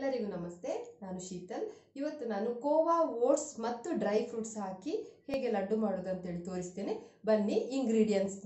ಎಲ್ಲರಿಗೂ ನಮಸ್ತೆ. ನಾನು ಶೀತಲ್. ಇವತ್ತು ನಾನು ಕೋವಾ ಓಟ್ಸ್ ಮತ್ತು ಡ್ರೈ ಫ್ರೂಟ್ಸ್ ಹಾಕಿ ಹೇಗೆ ಲಡ್ಡು ಮಾಡೋದು ಅಂತ ಹೇಳಿ ತೋರಿಸ್ತೇನೆ. ಬನ್ನಿ ಇಂಗ್ರೀಡಿಯೆಂಟ್ಸ್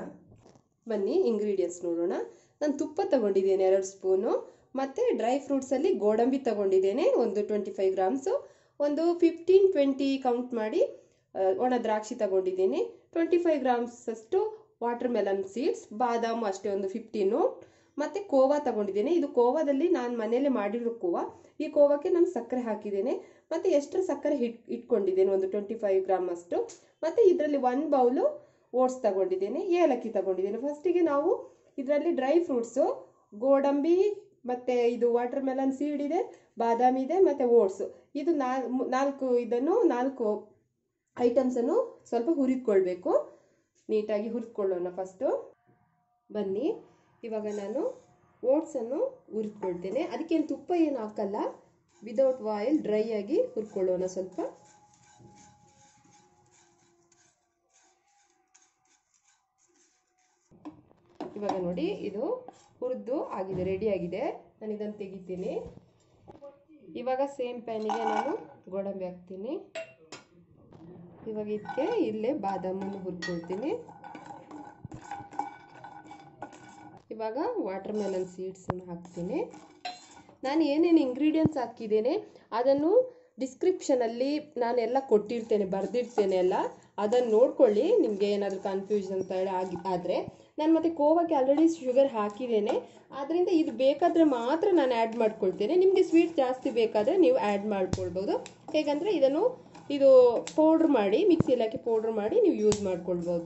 ನೋಡೋಣ. ನಾನು ತುಪ್ಪ ತಗೊಂಡಿದ್ದೇನೆ 2 ಸ್ಪೂನು, ಮತ್ತೆ ಡ್ರೈ ಫ್ರೂಟ್ಸ್ ಅಲ್ಲಿ ಗೋಡಂಬಿ ತಗೊಂಡಿದ್ದೇನೆ ಒಂದು 25 ಗ್ರಾಮ್ಸ್, ಒಂದು 15-20 ಕೌಂಟ್ ಮಾಡಿ ಒಣ ದ್ರಾಕ್ಷಿ ತಗೊಂಡಿದ್ದೇನೆ, 25 ಗ್ರಾಮ್ಸ್ ಅಷ್ಟು ವಾಟರ್ ಮೆಲನ್ ಸೀಡ್ಸ್, ಬಾದಾಮು ಅಷ್ಟೇ ಒಂದು 15, ಮತ್ತೆ ಕೋವಾ ತಗೊಂಡಿದ್ದೇನೆ. ಇದು ಕೋವಾದಲ್ಲಿ ನಾನು ಮನೆಯಲ್ಲೇ ಮಾಡಿರೋ ಕೋವಾ. ಈ ಕೋವಾಕ್ಕೆ ನಾನು ಸಕ್ಕರೆ ಹಾಕಿದ್ದೇನೆ. ಮತ್ತೆ ಎಷ್ಟು ಸಕ್ಕರೆ ಇಟ್ಕೊಂಡಿದ್ದೇನೆ ಒಂದು 25 ಗ್ರಾಮ್ ಅಷ್ಟು. ಮತ್ತೆ ಇದರಲ್ಲಿ 1 ಬೌಲು ಓಟ್ಸ್ ತಗೊಂಡಿದ್ದೇನೆ, ಏಲಕ್ಕಿ ತಗೊಂಡಿದ್ದೇನೆ. ಫಸ್ಟಿಗೆ ನಾವು ಇದರಲ್ಲಿ ಡ್ರೈ ಫ್ರೂಟ್ಸು, ಗೋಡಂಬಿ, ಮತ್ತೆ ಇದು ವಾಟರ್ ಮೆಲನ್ ಸೀಡ್ ಇದೆ, ಬಾದಾಮಿ ಇದೆ, ಮತ್ತೆ ಓಟ್ಸ್, ಇದು ನಾಲ್ಕು ಐಟಮ್ಸ್ ಅನ್ನು ಸ್ವಲ್ಪ ಹುರಿದುಕೊಳ್ಬೇಕು. ನೀಟಾಗಿ ಹುರಿದುಕೊಳ್ಳೋಣ ಫಸ್ಟು. ಬನ್ನಿ, ಇವಾಗ ನಾನು ಓಟ್ಸ್ ಅನ್ನು ಹುರಿದುಕೊಳ್ತೇನೆ. ಅದಕ್ಕೇನು ತುಪ್ಪ ಏನು ಹಾಕಲ್ಲ, ವಿದೌಟ್ ಆಯಿಲ್ ಡ್ರೈ ಆಗಿ ಹುರ್ಕೊಳ್ಳೋಣ ಸ್ವಲ್ಪ. ಇವಾಗ ನೋಡಿ, ಇದು ಹುರಿದು ಆಗಿದೆ, ರೆಡಿ ಆಗಿದೆ. ನಾನು ಇದನ್ನು ತೆಗಿತೀನಿ. ಇವಾಗ ಸೇಮ್ ಪ್ಯಾನಿಗೆ ನಾನು ಗೋಡಂಬಿ ಹಾಕ್ತೀನಿ. ಇವಾಗ ಇದಕ್ಕೆ ಇಲ್ಲೇ ಬಾದಾಮನ್ನು ಹುರ್ಕೊಳ್ತೀನಿ. ಇವಾಗ ವಾಟರ್ ಮೆಲನ್ ಸೀಡ್ಸ್ ಅನ್ನು ಹಾಕ್ತೀನಿ. ನಾನು ಏನೇನು ಇಂಗ್ರೀಡಿಯೆಂಟ್ಸ್ ಹಾಕಿದ್ದೇನೆ ಅದನ್ನು ಡಿಸ್ಕ್ರಿಪ್ಷನಲ್ಲಿ ನಾನು ಎಲ್ಲ ಕೊಟ್ಟಿರ್ತೇನೆ, ಬರೆದಿರ್ತೇನೆ ಎಲ್ಲ. ಅದನ್ನು ನೋಡ್ಕೊಳ್ಳಿ, ನಿಮಗೆ ಏನಾದರೂ ಕನ್ಫ್ಯೂಷನ್ ಅಂತ ಹೇಳಿ ಆದರೆ. ನಾನು ಮತ್ತೆ ಕೋವಾಕ್ಕೆ ಆಲ್ರೆಡಿ ಶುಗರ್ ಹಾಕಿದ್ದೇನೆ, ಆದ್ದರಿಂದ ಇದು ಬೇಕಾದರೆ ಮಾತ್ರ ನಾನು ಆ್ಯಡ್ ಮಾಡ್ಕೊಳ್ತೇನೆ. ನಿಮಗೆ ಸ್ವೀಟ್ ಜಾಸ್ತಿ ಬೇಕಾದರೆ ನೀವು ಆ್ಯಡ್ ಮಾಡ್ಕೊಳ್ಬೋದು. ಹೇಗಂದರೆ ಇದು ಪೌಡ್ರ್ ಮಾಡಿ, ಮಿಕ್ಸಿಯಲ್ಲಿ ಹಾಕಿ ಪೌಡ್ರ್ ಮಾಡಿ ನೀವು ಯೂಸ್ ಮಾಡ್ಕೊಳ್ಬೋದು.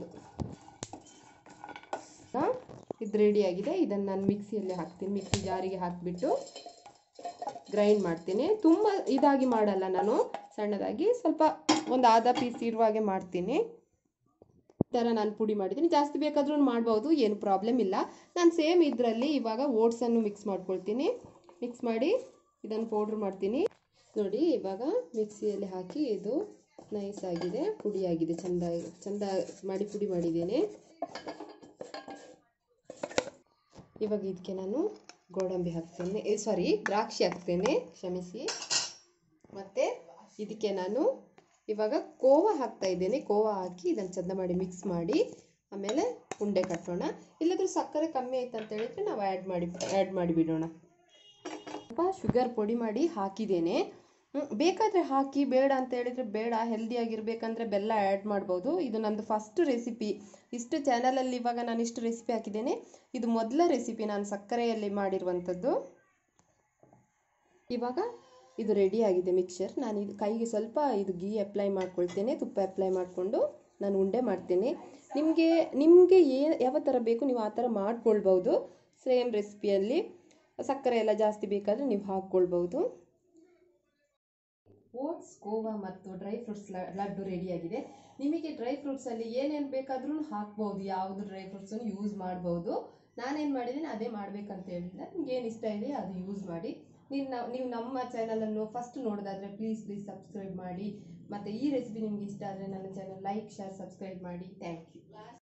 ಇದು ರೆಡಿ ಆಗಿದೆ. ಇದನ್ನು ನಾನು ಮಿಕ್ಸಿಯಲ್ಲಿ ಹಾಕ್ತೀನಿ. ಮಿಕ್ಸಿ ಜಾರಿಗೆ ಹಾಕಿಬಿಟ್ಟು ಗ್ರೈಂಡ್ ಮಾಡ್ತೀನಿ. ತುಂಬ ಇದಾಗಿ ಮಾಡಲ್ಲ ನಾನು, ಸಣ್ಣದಾಗಿ ಸ್ವಲ್ಪ ಒಂದು ಆಧ ಪೀಸ್ ಇರುವಾಗೆ ಮಾಡ್ತೀನಿ. ಈ ಥರ ನಾನು ಪುಡಿ ಮಾಡಿದ್ದೀನಿ. ಜಾಸ್ತಿ ಬೇಕಾದ್ರೂ ಮಾಡ್ಬೋದು, ಏನು ಪ್ರಾಬ್ಲಮ್ ಇಲ್ಲ. ನಾನು ಸೇಮ್ ಇದರಲ್ಲಿ ಇವಾಗ ಓಟ್ಸನ್ನು ಮಿಕ್ಸ್ ಮಾಡ್ಕೊಳ್ತೀನಿ. ಮಿಕ್ಸ್ ಮಾಡಿ ಇದನ್ನು ಪೌಡ್ರ್ ಮಾಡ್ತೀನಿ. ನೋಡಿ, ಇವಾಗ ಮಿಕ್ಸಿಯಲ್ಲಿ ಹಾಕಿ ಇದು ನೈಸ್ ಆಗಿದೆ, ಪುಡಿಯಾಗಿದೆ, ಚಂದ ಮಾಡಿ ಪುಡಿ ಮಾಡಿದ್ದೇನೆ. ಇವಾಗ ಇದಕ್ಕೆ ನಾನು ಗೋಡಂಬಿ ಹಾಕ್ತೇನೆ, ದ್ರಾಕ್ಷಿ ಹಾಕ್ತೇನೆ, ಕ್ಷಮಿಸಿ. ಮತ್ತು ಇದಕ್ಕೆ ನಾನು ಇವಾಗ ಕೋವಾ ಹಾಕ್ತಾ ಇದ್ದೇನೆ. ಕೋವಾ ಹಾಕಿ ಇದನ್ನು ಚಂದ ಮಾಡಿ ಮಿಕ್ಸ್ ಮಾಡಿ ಆಮೇಲೆ ಉಂಡೆ ಕಟ್ಟೋಣ. ಇಲ್ಲಾದರೂ ಸಕ್ಕರೆ ಕಮ್ಮಿ ಆಯ್ತು ಅಂತ ಹೇಳಿದ್ರೆ ನಾವು ಆ್ಯಡ್ ಮಾಡಿಬಿಡೋಣ. ಸ್ವಲ್ಪ ಶುಗರ್ ಪುಡಿ ಮಾಡಿ ಹಾಕಿದ್ದೇನೆ. ಬೇಕಾದರೆ ಹಾಕಿ, ಬೇಡ ಅಂತ ಹೇಳಿದರೆ ಬೇಡ, ಹೆಲ್ದಿಯಾಗಿರ್ಬೇಕಂದ್ರೆ ಬೆಲ್ಲ ಆ್ಯಡ್ ಮಾಡ್ಬೋದು. ಇದು ನಂದು ಫಸ್ಟ್ ರೆಸಿಪಿ. ಇಷ್ಟು ಚಾನಲಲ್ಲಿ ಇವಾಗ ನಾನು ಇಷ್ಟು ರೆಸಿಪಿ ಹಾಕಿದ್ದೇನೆ. ಇದು ಮೊದಲ ರೆಸಿಪಿ ನಾನು ಸಕ್ಕರೆಯಲ್ಲಿ ಮಾಡಿರುವಂಥದ್ದು. ಇವಾಗ ಇದು ರೆಡಿ ಆಗಿದೆ ಮಿಕ್ಸರ್. ನಾನು ಇದು ಕೈಗೆ ಸ್ವಲ್ಪ ಗೀ ಅಪ್ಲೈ ಮಾಡ್ಕೊಳ್ತೇನೆ, ತುಪ್ಪ ಅಪ್ಲೈ ಮಾಡಿಕೊಂಡು ನಾನು ಉಂಡೆ ಮಾಡ್ತೇನೆ. ನಿಮಗೆ ಯಾವ ಥರ ಬೇಕು ನೀವು ಆ ಥರ ಮಾಡ್ಕೊಳ್ಬೋದು. ಸೇಮ್ ರೆಸಿಪಿಯಲ್ಲಿ ಸಕ್ಕರೆ ಎಲ್ಲ ಜಾಸ್ತಿ ಬೇಕಾದರೆ ನೀವು ಹಾಕ್ಕೊಳ್ಬೋದು. ಓಟ್ಸ್, ಕೋವಾ ಮತ್ತು ಡ್ರೈ ಫ್ರೂಟ್ಸ್ ಲಡ್ಡು ರೆಡಿಯಾಗಿದೆ. ನಿಮಗೆ ಡ್ರೈ ಫ್ರೂಟ್ಸಲ್ಲಿ ಏನೇನು ಬೇಕಾದ್ರೂ ಹಾಕ್ಬೋದು, ಯಾವುದು ಡ್ರೈ ಫ್ರೂಟ್ಸನ್ನು ಯೂಸ್ ಮಾಡ್ಬೋದು. ನಾನೇನು ಮಾಡಿದ್ದೀನಿ ಅದೇ ಮಾಡಬೇಕಂತ ಹೇಳಿಲ್ಲ. ನಿಮ್ಗೆ ಏನು ಇಷ್ಟ ಇದೆ ಅದು ಯೂಸ್ ಮಾಡಿ. ನೀವು ನಮ್ಮ ಚಾನಲನ್ನು ಫಸ್ಟ್ ನೋಡೋದಾದರೆ ಪ್ಲೀಸ್ ಸಬ್ಸ್ಕ್ರೈಬ್ ಮಾಡಿ. ಮತ್ತು ಈ ರೆಸಿಪಿ ನಿಮ್ಗೆ ಇಷ್ಟ ಆದರೆ ನನ್ನ ಚಾನಲ್ ಲೈಕ್, ಶೇರ್, ಸಬ್ಸ್ಕ್ರೈಬ್ ಮಾಡಿ. Thank you.